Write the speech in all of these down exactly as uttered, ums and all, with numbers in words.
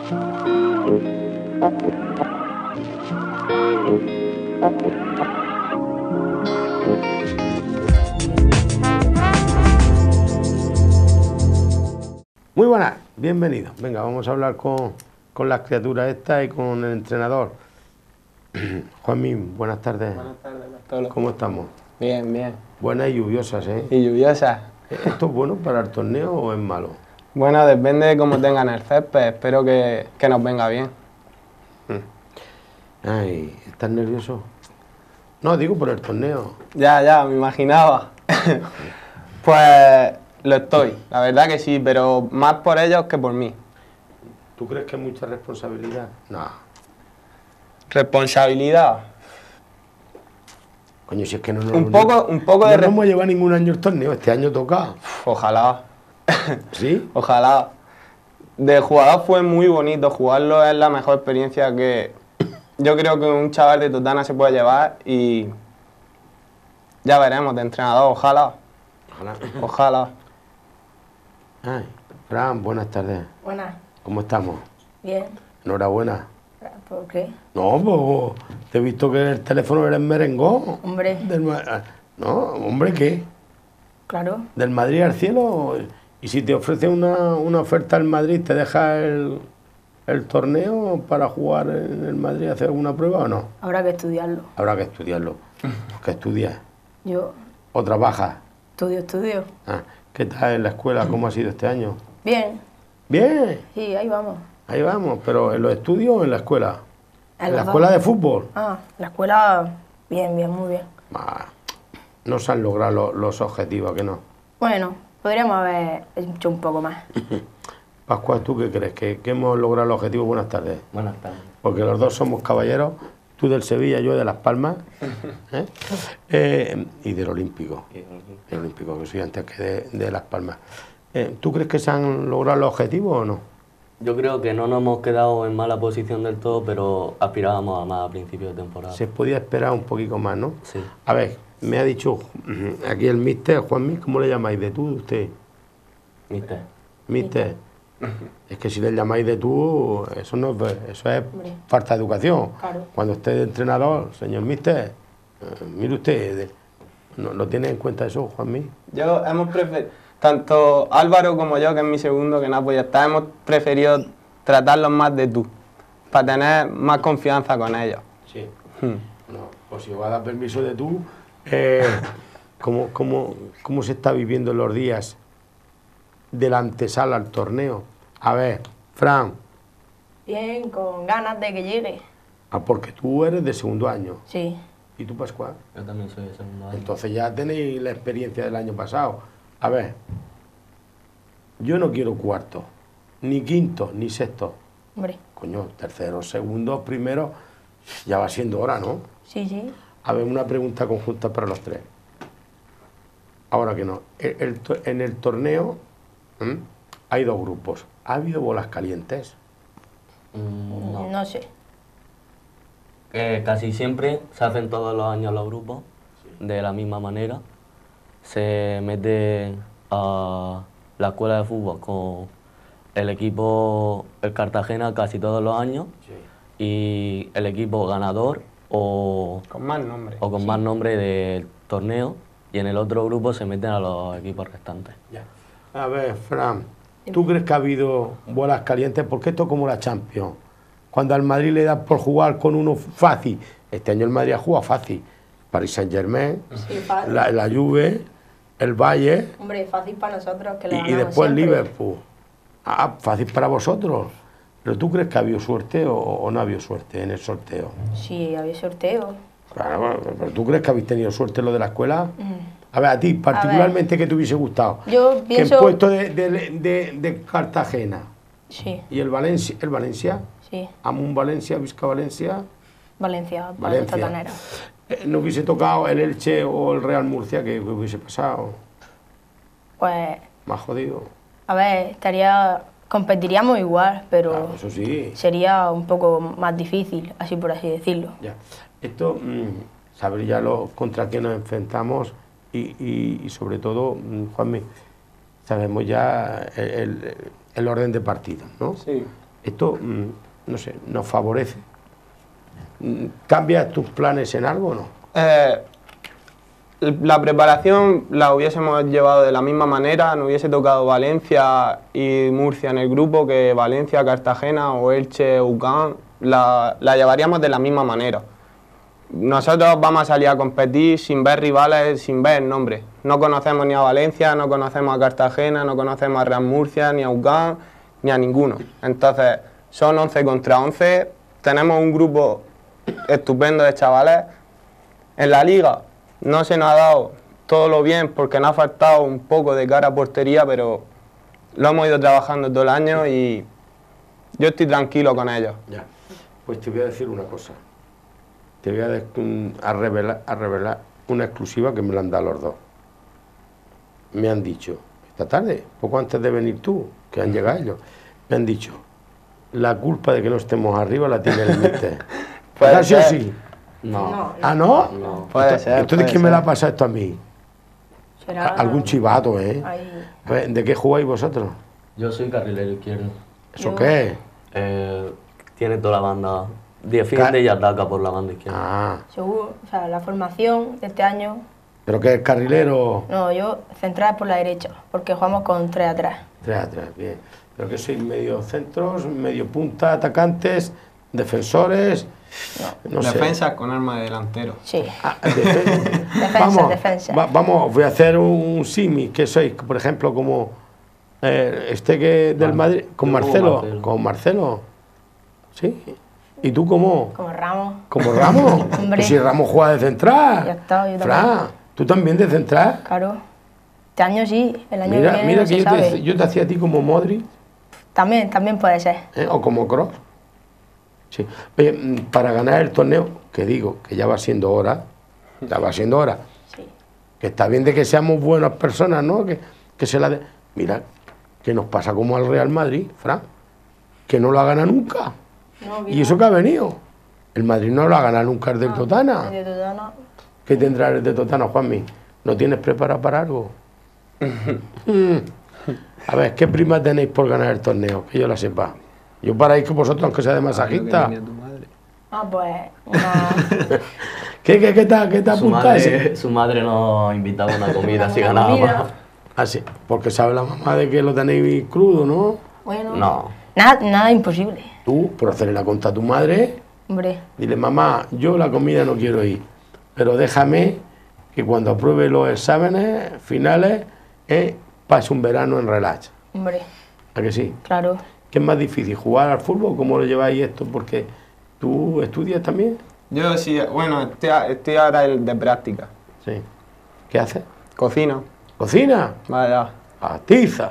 Muy buenas, bienvenidos. Venga, vamos a hablar con, con las criaturas estas y con el entrenador. Juanmi, buenas tardes. Buenas tardes, Bartolo. ¿Cómo estamos? Bien, bien. Buenas y lluviosas, ¿eh? ¿Y lluviosas? ¿Esto es bueno para el torneo o es malo? Bueno, depende de cómo tengan el césped. Espero que, que nos venga bien. Ay, ¿estás nervioso? No, digo por el torneo. Ya, ya, me imaginaba. Pues lo estoy, la verdad que sí, pero más por ellos que por mí. ¿Tú crees que es mucha responsabilidad? No. ¿Responsabilidad? Coño, si es que no nos Un poco, un poco de... No nos hemos llevado ningún año el torneo, este año toca. Ojalá. ¿Sí? Ojalá. De jugador fue muy bonito, jugarlo es la mejor experiencia que yo creo que un chaval de Totana se puede llevar y ya veremos, de entrenador, ojalá. Ojalá. Ojalá. Ay, Fran, buenas tardes. Buenas. ¿Cómo estamos? Bien. Enhorabuena. ¿Por qué? No, pues te he visto que en el teléfono eres merengón. Hombre. Del Ma- no, hombre, ¿qué? Claro. ¿Del Madrid al cielo? Y si te ofrece una, una oferta al Madrid, ¿te deja el, el torneo para jugar en el Madrid, hacer alguna prueba o no? Habrá que estudiarlo. Habrá que estudiarlo. ¿Qué estudias? Yo ¿O trabajas? estudio, estudio. Ah, ¿qué tal en la escuela? ¿Cómo ha sido este año? Bien. Bien, Sí, ahí vamos. ahí vamos, pero ¿en los estudios o en la escuela? En ¿En la los escuela dos. de fútbol? Ah, la escuela, bien, bien, muy bien. Ah, no se han logrado lo- los objetivos, ¿que no? Bueno, podríamos haber hecho un poco más. Pascual, ¿tú qué crees? ¿Que, que hemos logrado los objetivos? Buenas tardes. Buenas tardes. Porque los dos somos caballeros, tú del Sevilla, yo de Las Palmas, ¿eh? Eh, y del Olímpico, el Olímpico, que soy antes que de, de Las Palmas. Eh, ¿Tú crees que se han logrado los objetivos o no? Yo creo que no nos hemos quedado en mala posición del todo, pero aspirábamos a más a principios de temporada. Se podía esperar un poquito más, ¿no? Sí. A ver, me ha dicho ujú, aquí el mister, Juanmi, ¿cómo le llamáis? ¿De tú, de usted? ¿Viste? Mister. Es que si le llamáis de tú, eso no es, eso es Hombre. falta de educación. Claro. Cuando esté de entrenador, señor mister, eh, mire usted, de- ¿no, ¿no tiene en cuenta eso, Juanmi? Yo hemos preferido, tanto Álvaro como yo, que es mi segundo, que no apoya estar, hemos preferido tratarlos más de tú, para tener más confianza con ellos. Sí. Hmm. No, pues si os va a dar permiso de tú, eh, ¿cómo, cómo, ¿cómo se está viviendo los días de la antesala al torneo? A ver, Fran, Bien, con ganas de que llegue. ah, porque tú eres de segundo año, Sí. ¿y tú, Pascual? Yo también soy de segundo año. Entonces ya tenéis la experiencia del año pasado. A ver, yo no quiero cuarto, ni quinto, ni sexto. Hombre. Coño, tercero, segundo, primero, ya va siendo hora, ¿no? Sí, sí. A ver, una pregunta conjunta para los tres. Ahora que no. El- el to- en el torneo ¿m? hay dos grupos. ¿Ha habido bolas calientes? Mm, no. No sé. Que casi siempre se hacen todos los años los grupos de la misma manera. Se mete a la escuela de fútbol con el equipo, el Cartagena, casi todos los años, y el equipo ganador o, Con más nombres. o con más nombre del torneo, y en el otro grupo se meten a los equipos restantes. Ya. A ver, Fran, ¿tú crees que ha habido bolas calientes? Porque esto es como la Champions. Cuando al Madrid le da por jugar con uno fácil, este año el Madrid ha jugado fácil. Paris Saint-Germain, Sí, fácil. la, la Juve, el Bayern Hombre, fácil para nosotros que le y, y ganamos después siempre. Liverpool. Ah, fácil para vosotros. ¿Pero tú crees que ha habido suerte o, o no ha habido suerte en el sorteo? Sí, había sorteo. Claro, pero ¿tú crees que habéis tenido suerte en lo de la escuela? Mm. A ver, a ti, particularmente, ¿qué te hubiese gustado? Yo Que pienso... en puesto de, de, de, de Cartagena Sí, y el Valencia, el Valencia, sí. Amun Valencia, Vizca Valencia, Valencia, para Valencia. los totaneros. Eh, no hubiese tocado el Elche o el Real Murcia, que hubiese pasado Pues, más jodido. a ver, estaría... Competiríamos igual, pero Claro, eso sí. sería un poco más difícil, así por así decirlo. Ya. Esto, mm, saber ya lo, contra qué nos enfrentamos y, y, y sobre todo, mm, Juanmi, sabemos ya el, el- el orden de partidos, ¿no? Sí. Esto, mm, no sé, nos favorece. Mm, ¿Cambias tus planes en algo o no? Eh, la preparación la hubiésemos llevado de la misma manera, nos hubiese tocado Valencia y Murcia en el grupo que Valencia, Cartagena o Elche, Ucán, la, la llevaríamos de la misma manera. Nosotros vamos a salir a competir sin ver rivales, sin ver el nombre. No conocemos ni a Valencia, no conocemos a Cartagena, no conocemos a Real Murcia, ni a Ucán, ni a ninguno. Entonces, son once contra once, tenemos un grupo estupendo de chavales. En la liga no se nos ha dado todo lo bien porque nos ha faltado un poco de cara a portería, pero lo hemos ido trabajando todo el año y yo estoy tranquilo con ellos. Ya. Pues te voy a decir una cosa. Te voy a, de, a, revelar, a revelar una exclusiva que me la han dado los dos. Me han dicho, esta tarde, poco antes de venir tú, que han llegado ellos, me han dicho, la culpa de que no estemos arriba la tiene el míster. ¿Puede ser? Sí? No. No. ¿Ah, no? No. Puede Entonces, ser, entonces puede ¿quién me ser. la pasa esto a mí? Será Algún chivato, ¿eh? ahí. A ver, ¿de qué jugáis vosotros? Yo soy carrilero izquierdo. ¿Eso Yo- qué es? Eh, tiene toda la banda, defiende y ataca por la banda izquierda. Ah, Seguro, o sea, la formación de este año, ¿pero qué es carrilero? no, yo central por la derecha, porque jugamos con tres atrás. Tres atrás, bien. ¿Pero que sois medio centros, medio punta, atacantes, defensores? No sé. Defensas con arma de delantero. Sí. Ah, defen- Defensa, vamos, defensa. va- vamos, voy a hacer un símil. ¿Qué sois? Por ejemplo, como eh, este que del Mar- Madrid, con yo como Marcelo. Marcelo. Con Marcelo. ¿Sí? ¿Y tú cómo? Como Ramos. ¿Como Ramos? Hombre. Pues si Ramos juega de central. Ya está, yo Fran, también. ¿tú también de central? Claro. Este año sí, el año Mira, que viene mira no que se yo sabe. te, yo te hacía a ti como Modric. También, también puede ser. ¿eh? O como Kroos. Sí. Oye, mm, para ganar el torneo, que digo, que ya va siendo hora, ya va siendo hora, Sí. que está bien de que seamos buenas personas, ¿no? Que, que se la de... Mira, que nos pasa como al Real Madrid, Fran, que no lo ha ganado nunca. No, Y eso que ha venido. El Madrid no lo ha ganado nunca el de Totana. De Totana. ¿Qué tendrá el de Totana, Juanmi? ¿No tienes preparado para algo? Mm. A ver, ¿qué prima tenéis por ganar el torneo? Que yo la sepa. Yo para ir con vosotros, aunque sea de masajista. Ah, pues una... ¿Qué, qué, qué te, qué te Su apuntáis? madre, su madre nos invitaba a una comida si Una ganábamos. comida. Ah, sí, porque sabe la mamá de que lo tenéis crudo, ¿no? Bueno, No. nada, nada imposible. Tú, por hacerle la cuenta a tu madre, Hombre, dile, mamá, yo la comida no quiero ir, pero déjame que cuando apruebe los exámenes finales, eh, pase un verano en relax. hombre, ¿A que sí? claro. ¿Qué es más difícil, jugar al fútbol? ¿Cómo lo lleváis esto? Porque tú estudias también. Yo sí, bueno, estoy, a- estoy ahora el de práctica. Sí. ¿Qué haces? Cocino. ¿Cocina? Vaya. Atiza.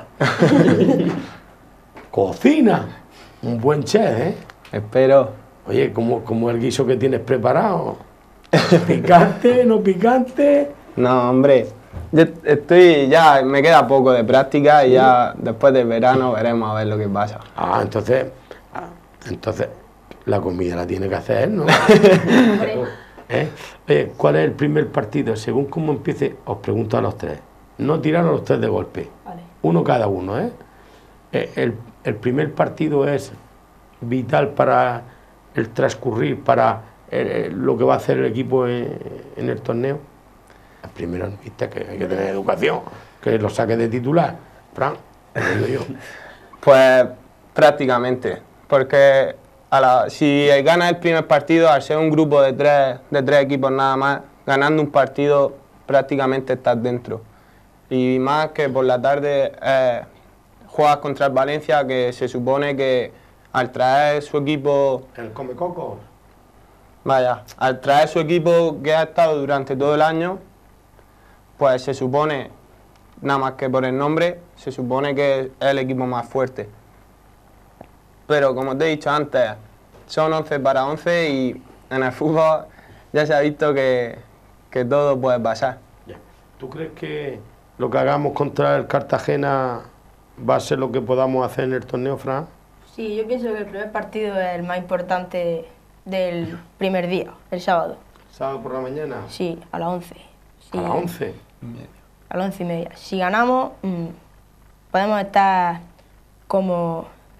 Cocina. Un buen chef, ¿eh? Espero. Oye, ¿cómo, cómo el guiso que tienes preparado? ¿Picante, no picante? No, hombre. Yo estoy ya, me queda poco de práctica y ya después del verano veremos a ver lo que pasa. Ah, entonces, ah, entonces la comida la tiene que hacer, ¿no? Hombre, ¿Eh? Oye, ¿cuál es el primer partido? Según cómo empiece, os pregunto a los tres. No tirar a los tres de golpe. vale. Uno cada uno, ¿eh? Eh, El, el primer partido es vital para el transcurrir, para eh, lo que va a hacer el equipo en, en el torneo. El primero, viste, que hay que tener educación, que lo saque de titular. Fran, te digo yo. Pues prácticamente, porque a la- si ganas el primer partido, al ser un grupo de tres, de tres equipos nada más, ganando un partido prácticamente estás dentro. Y más que por la tarde eh, juegas contra el Valencia, que se supone que al traer su equipo, El come coco. vaya, al traer su equipo que ha estado durante todo el año, pues se supone, nada más que por el nombre, se supone que es el equipo más fuerte. Pero como te he dicho antes, son once para once y en el fútbol ya se ha visto que, que todo puede pasar. Ya. ¿Tú crees que lo que hagamos contra el Cartagena va a ser lo que podamos hacer en el torneo, Fran? Sí, yo pienso que el primer partido es el más importante del primer día, el sábado. ¿Sábado por la mañana? Sí, a las once. Sí, A las once. A las once y media. Si ganamos, mm, podemos estar como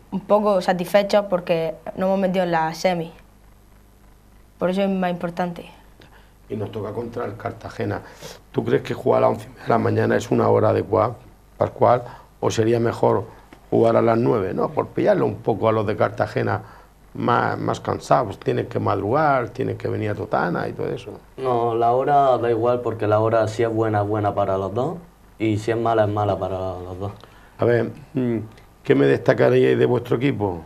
un poco satisfechos porque nos hemos metido en la semi. Por eso es más importante. Y nos toca contra el Cartagena. ¿Tú crees que jugar a las once de la mañana es una hora adecuada, Pascual? ¿O sería mejor jugar a las nueve? No, por pillarlo un poco a los de Cartagena más, más cansados. Tienen que madrugar, tienen que venir a Totana y todo eso. No, la hora da igual porque la hora si es buena es buena para los dos y si es mala es mala para los dos. A ver, ¿qué me destacaríais de vuestro equipo?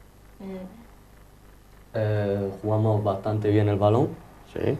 Eh, jugamos bastante bien el balón. Sí.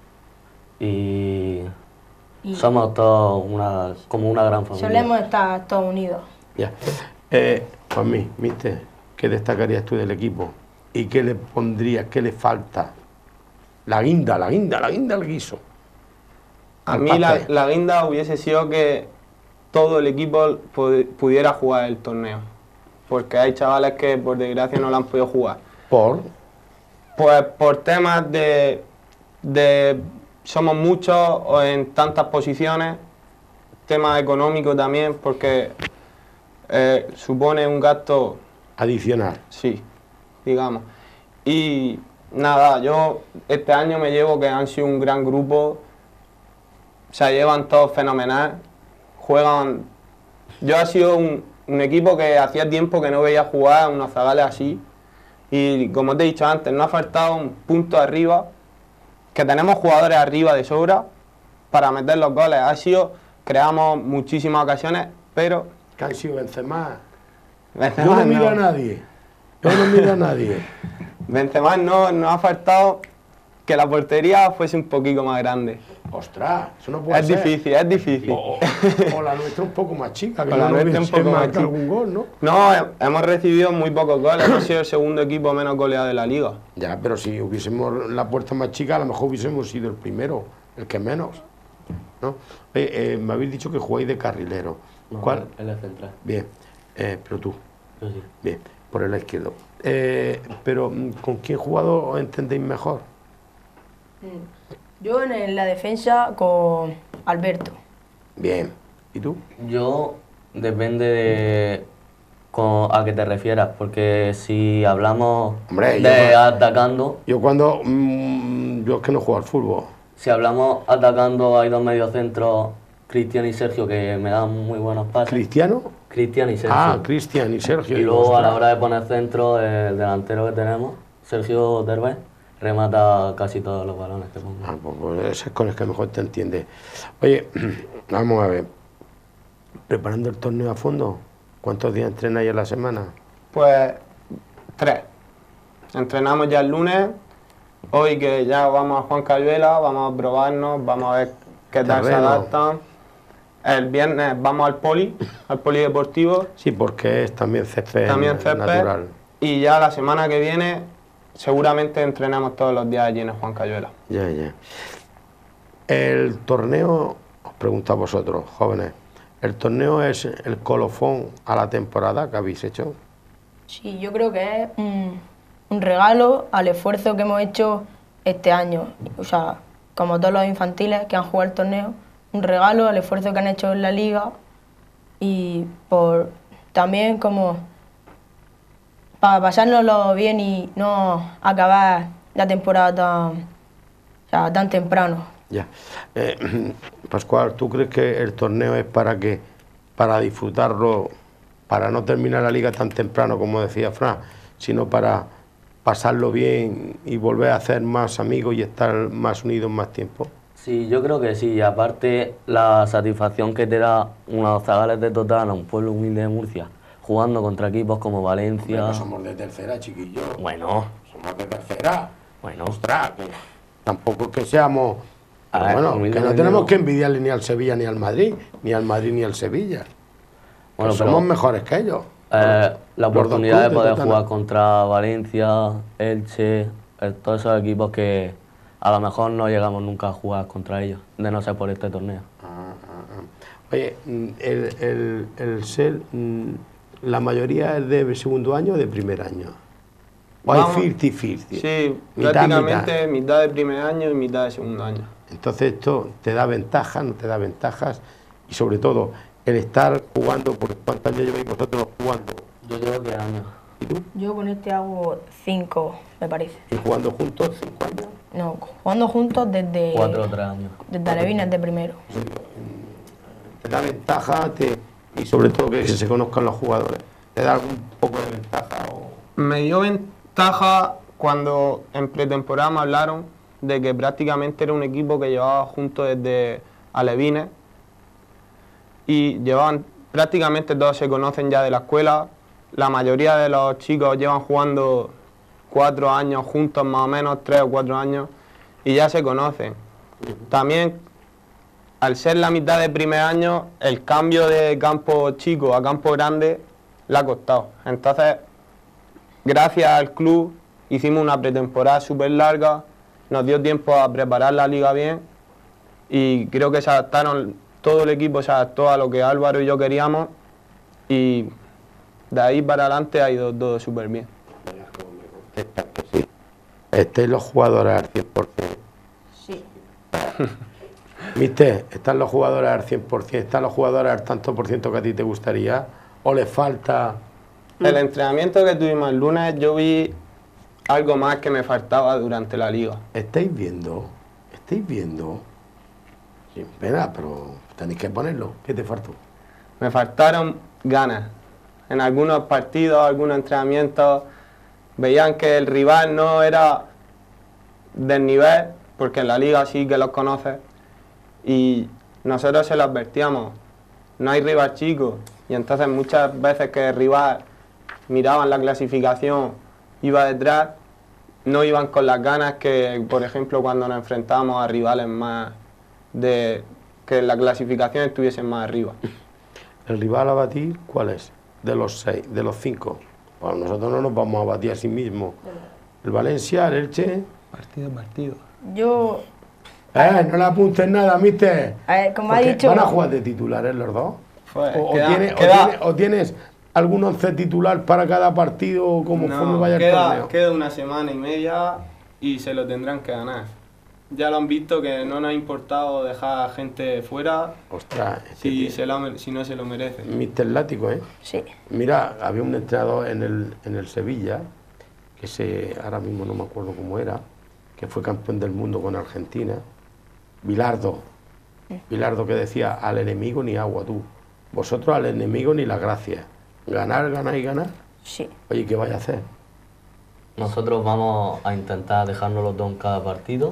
Y, y somos todos una, como una gran familia. Solemos estar todos unidos. Ya. Eh, Juanmi, mister, ¿qué destacarías tú del equipo? ¿Y qué le pondrías, qué le falta? La guinda, la guinda, la guinda al guiso. A mí la, la guinda hubiese sido que todo el equipo pudiera jugar el torneo. Porque hay chavales que por desgracia no lo han podido jugar. ¿Por? Pues por temas de, de somos muchos en tantas posiciones, temas económicos también, porque eh, supone un gasto adicional. Sí, digamos. Y nada, yo este año me llevo que han sido un gran grupo, se llevan todos fenomenal, juegan. Yo ha sido un, un equipo que hacía tiempo que no veía jugar unos zagales así. Y como te he dicho antes, no ha faltado un punto arriba, que tenemos jugadores arriba de sobra para meter los goles. Ha sido, creamos muchísimas ocasiones, pero... Que han sido Benzema. Benzema Yo no miro no. a nadie. Yo no miro a nadie. Benzema no, no ha faltado que la portería fuese un poquito más grande. Ostras, eso no puede es ser. Es difícil, es difícil. O, o, o la nuestra un poco más chica, que o no la nuestra un poco más chica. algún gol, ¿no? No, hemos recibido muy pocos goles, hemos sido el segundo equipo menos goleado de la liga. Ya, pero si hubiésemos la puerta más chica, a lo mejor hubiésemos sido el primero, el que menos, ¿no? Oye, eh, me habéis dicho que jugáis de carrilero. No, ¿Cuál? El de central. Bien, eh, pero tú. Yo sí. Bien, por el izquierdo. Eh, pero, ¿con quién jugador os entendéis mejor? Yo en la defensa con Alberto. Bien. ¿Y tú? Yo, depende de con, a qué te refieras, porque si hablamos Hombre, de yo, atacando... Yo cuando... Mmm, yo es que no juego al fútbol. Si hablamos atacando, hay dos mediocentros, Cristian y Sergio, que me dan muy buenos pases. ¿Cristiano? Cristian y Sergio. Ah, Cristian y Sergio. Y luego a la hora de poner centro, el delantero que tenemos, Sergio Derbez, remata casi todos los balones que pongo. Ah, pues, pues ese es con el que mejor te entiende. Oye, vamos a ver. ¿Preparando el torneo a fondo? ¿Cuántos días entrenáis a la semana? Pues tres. Entrenamos ya el lunes. Hoy que ya vamos a Juan Cayuela, vamos a probarnos, vamos a ver qué tal se adaptan. El viernes vamos al poli, al polideportivo. Sí, porque es también césped, también césped natural. Y ya la semana que viene seguramente entrenamos todos los días allí en el Juan Cayuela. Ya, ya. El torneo, os pregunto a vosotros, jóvenes, ¿el torneo es el colofón a la temporada que habéis hecho? Sí, yo creo que es un, un regalo al esfuerzo que hemos hecho este año. O sea, como todos los infantiles que han jugado el torneo, un regalo al esfuerzo que han hecho en la liga y por también como para pasárnoslo bien y no acabar la temporada tan, o sea, tan temprano. Ya. Eh, Pascual, ¿tú crees que el torneo es para qué? Para disfrutarlo, para no terminar la liga tan temprano como decía Fran, sino para pasarlo bien y volver a hacer más amigos y estar más unidos más tiempo. Sí, yo creo que sí, y aparte la satisfacción que te da unos zagales de Totana, un pueblo humilde de Murcia, jugando contra equipos como Valencia... Hombre, no somos de tercera, chiquillos. Bueno. Somos de tercera. Bueno. Ostras, que tampoco es que seamos... A ver, bueno, que no tenemos que envidiarle ni al Sevilla ni al Madrid, ni al Madrid ni al Sevilla. Bueno, somos pero, mejores que ellos. Eh, la oportunidad de poder de jugar contra Valencia, Elche, eh, todos esos equipos que... a lo mejor no llegamos nunca a jugar contra ellos, de no ser por este torneo. Ah, ah, ah. Oye, el, el, el ser, la mayoría es de segundo año o de primer año. ¿O hay cincuenta cincuenta? Sí, mitad, prácticamente mitad. mitad de primer año y mitad de segundo año. Entonces esto te da ventajas, no te da ventajas, y sobre todo el estar jugando, ¿por cuántos años lleváis vosotros jugando? Yo llevo diez años. ¿Y tú? Yo con este hago cinco, me parece. ¿Y jugando juntos cinco años? No, jugando juntos desde... Cuatro o tres años. Desde Alevines de primero. ¿Te da ventaja te, y sobre todo que se conozcan los jugadores? ¿Te da algún poco de ventaja? O... Me dio ventaja cuando en pretemporada me hablaron de que prácticamente era un equipo que llevaba juntos desde Alevines y llevaban, prácticamente todos se conocen ya de la escuela, la mayoría de los chicos llevan jugando cuatro años juntos más o menos, tres o cuatro años, y ya se conocen. También, al ser la mitad de primer año, el cambio de campo chico a campo grande le ha costado. Entonces, gracias al club, hicimos una pretemporada súper larga, nos dio tiempo a preparar la liga bien y creo que se adaptaron, todo el equipo se adaptó a lo que Álvaro y yo queríamos y de ahí para adelante ha ido todo súper bien. Sí. ¿Estáis los jugadores al cien por cien? Sí. ¿Viste? ¿Están los jugadores al cien por cien? ¿Están los jugadores al tanto por ciento que a ti te gustaría? ¿O les falta...? El entrenamiento que tuvimos el lunes yo vi algo más que me faltaba durante la liga. ¿Estáis viendo? ¿Estáis viendo? Sin pena, pero tenéis que ponerlo. ¿Qué te faltó? Me faltaron ganas. En algunos partidos, algunos entrenamientos, veían que el rival no era del nivel, porque en la liga sí que los conoces, y nosotros se lo advertíamos, no hay rival chico, y entonces muchas veces que el rival miraban la clasificación, iba detrás, no iban con las ganas que, por ejemplo, cuando nos enfrentábamos a rivales más de que la clasificación estuviesen más arriba. ¿El rival a batir cuál es? De los seis, de los cinco. Bueno, nosotros no nos vamos a batir a sí mismos. El Valencia, el Elche. Partido, partido. Yo, Eh, no le apuntes nada, mister. a ver, como ha Porque dicho... ¿van a jugar de titulares los dos? Pues, O, o queda- tiene- o queda- tiene- o tienes algún once titular para cada partido como No, forma vaya el queda, torneo? queda una semana y media y se lo tendrán que ganar. Ya lo han visto que no nos ha importado dejar a gente fuera Ostras, este si, tío, se lo mere- si no se lo merece. mister Lático, ¿eh? Sí. Mira, había un entrenador en el, en el Sevilla, que se, ahora mismo no me acuerdo cómo era, que fue campeón del mundo con Argentina, Bilardo. Bilardo que decía, al enemigo ni agua tú, vosotros al enemigo ni las gracias. Ganar, ganar y ganar. Sí. Oye, ¿qué vais a hacer? Nosotros vamos a intentar dejarnos los dos en cada partido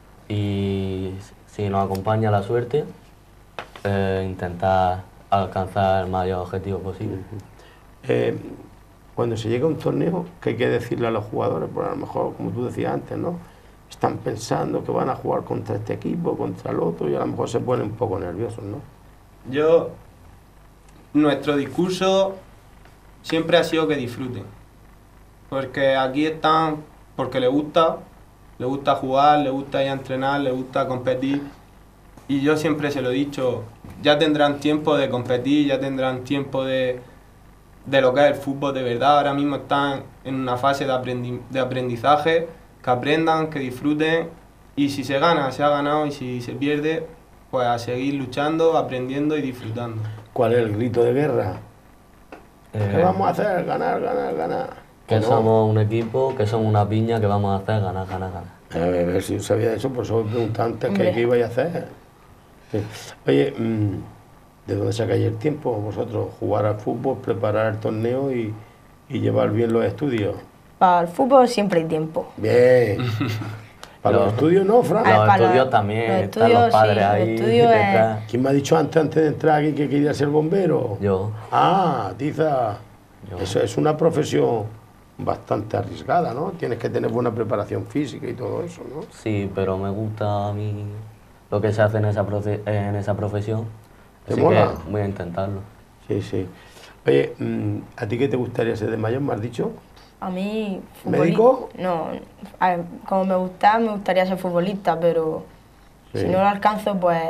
y si nos acompaña la suerte, eh, intentar alcanzar el mayor objetivo posible. Eh, cuando se llega a un torneo, ¿qué hay que decirle a los jugadores? Pues a lo mejor, como tú decías antes, ¿no? Están pensando que van a jugar contra este equipo, contra el otro, y a lo mejor se ponen un poco nerviosos, ¿no? Yo, nuestro discurso siempre ha sido que disfruten. Porque aquí están porque les gusta, les gusta jugar, les gusta ir a entrenar, les gusta competir. Y yo siempre se lo he dicho, ya tendrán tiempo de competir, ya tendrán tiempo de, de lo que es el fútbol de verdad. Ahora mismo están en una fase de, aprendi- de aprendizaje, que aprendan, que disfruten. Y si se gana, se ha ganado, y si se pierde, pues a seguir luchando, aprendiendo y disfrutando. ¿Cuál es el grito de guerra? Eh, ¿Qué vamos a hacer? Ganar, ganar, ganar. que ¿O no? somos un equipo, que somos una piña que vamos a hacer ganar, ganar, ganar. A ver, a ver si yo sabía eso, por eso me preguntaba antes qué, Hombre. qué ibais a hacer. Sí. Oye, mm, ¿de dónde sacáis el tiempo vosotros? Jugar al fútbol, preparar el torneo y, y llevar bien los estudios. Para el fútbol siempre hay tiempo. Bien. Para los Los- estudios no, Fran. Ah, Los para estudios los- también, los están los estudios, padres sí, los ahí estudios es- detrás. ¿Quién me ha dicho antes, antes de entrar aquí que quería ser bombero? Yo. Ah, Tiza. Yo. Eso es una profesión bastante arriesgada, ¿no? Tienes que tener buena preparación física y todo eso, ¿no? Sí, pero me gusta a mí lo que se hace en esa, profe- en esa profesión. ¿Te Así mola? que voy a intentarlo. Sí, sí. Oye, mm, ¿a ti qué te gustaría ser de mayor, me has dicho? A mí... ¿Médico? No, a ver, como me gusta, me gustaría ser futbolista, pero Sí. si no lo alcanzo, pues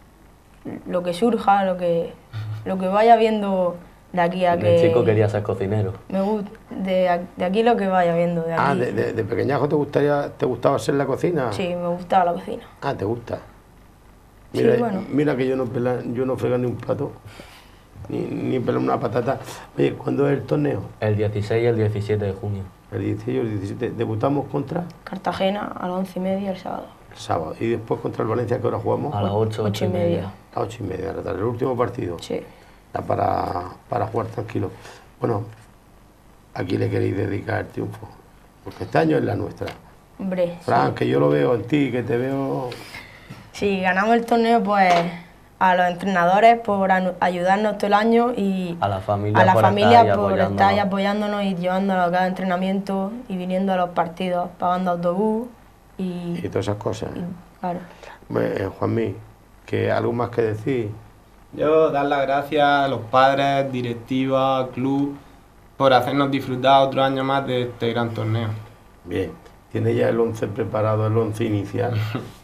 lo que surja, lo que, lo que vaya viendo de aquí a De que... chico quería ser cocinero. Me gusta, de, a- de aquí lo que vaya viendo, de aquí. Ah, de, de- de pequeñajo te gustaría, te gustaba hacer la cocina. Sí, me gustaba la cocina. Ah, te gusta. Sí, Mira, bueno. mira que yo no pela- yo no frego ni un plato. ni, ni pelar una patata. Oye, ¿cuándo es el torneo? El dieciséis y el diecisiete de junio. El dieciséis y el diecisiete. ¿Debutamos contra? Cartagena a las once y media el sábado. El sábado. ¿Y después contra el Valencia, qué hora jugamos? A las ocho, Ocho y media. A las ocho y media de la tarde. El último partido. Sí. Ya para, para jugar tranquilo. Bueno, aquí le queréis dedicar el triunfo. Porque este año es la nuestra. Hombre, Fran, sí. que yo lo veo en ti, que te veo... Si ganamos el torneo, pues a los entrenadores por anu- ayudarnos todo el año y A la familia a la por familia estar ahí por estar ahí apoyándonos. apoyándonos y llevándonos a cada entrenamiento y viniendo a los partidos, pagando autobús y, Y todas esas cosas. y, claro. Eh, Juanmi, que algo más que decir. Yo dar las gracias a los padres, directiva, club, por hacernos disfrutar otro año más de este gran torneo. Bien, tiene ya el once preparado, el once inicial.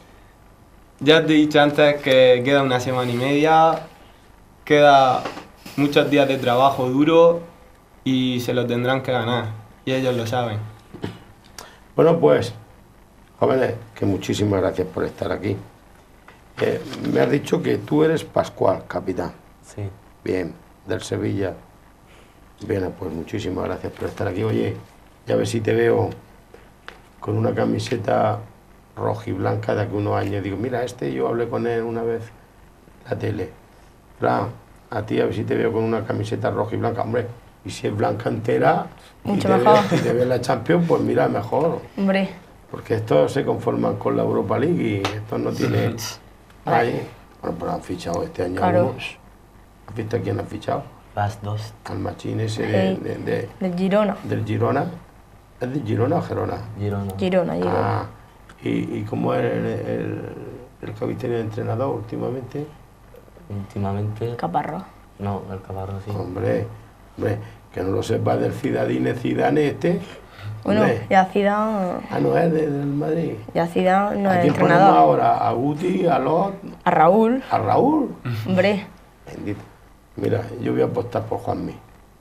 Ya te he dicho antes que queda una semana y media, queda muchos días de trabajo duro y se lo tendrán que ganar, y ellos lo saben. Bueno, pues, jóvenes, que muchísimas gracias por estar aquí. Eh, me has dicho que tú eres Pascual, capitán. Sí. Bien, del Sevilla. Bien, pues muchísimas gracias por estar aquí. Oye, ya a ver si te veo con una camiseta roja y blanca de aquí unos años. Digo, mira, este yo hablé con él una vez en la tele. Fran, a ti a ver si te veo con una camiseta roja y blanca. Hombre, y si es blanca entera Mucho y te mejor. ves- y te ves la Champions, pues mira, mejor. Hombre, Porque estos se conforman con la Europa League y estos no tienen... Ahí. Bueno, pero han fichado este año Claro. algunos. ¿Has visto a quién han fichado? Las dos. Al machín ese de, Sí. de- de- del Girona. del Girona. ¿Es de Girona o Gerona? Girona. Girona, Girona. Ah, ¿y, y cómo es el, el, el que habéis tenido de entrenador últimamente? Últimamente. Caparrós. No, el Caparrós sí. Hombre, hombre, que no lo sepa del Zidane Zidane este. Bueno, Hombre. ya Zidane, Ah, no es de- del Madrid. ya Zidane no ¿A es quién ponemos entrenador. ahora? ¿A Guti, a Lot, A Raúl, a Raúl? hombre, Bendito. Mira, yo voy a apostar por Juanmi.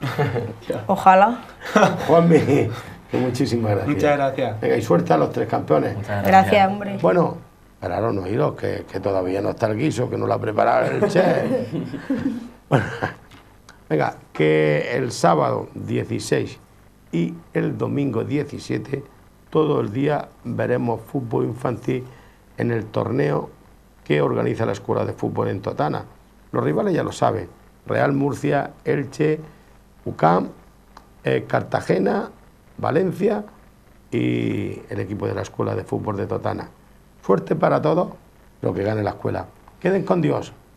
ojalá. Juanmi, que muchísimas gracias. Muchas gracias. Venga, y suerte a los tres campeones. Muchas Gracias, hombre. Bueno, esperaros, no iros, que, que todavía no está el guiso, que no lo ha preparado el chef. Bueno, venga, que el sábado dieciséis y el domingo diecisiete, todo el día veremos fútbol infantil en el torneo que organiza la Escuela de Fútbol en Totana. Los rivales ya lo saben, Real Murcia, Elche, U C A M, eh, Cartagena, Valencia y el equipo de la Escuela de Fútbol de Totana. Suerte para todos, lo que gane la escuela. Queden con Dios.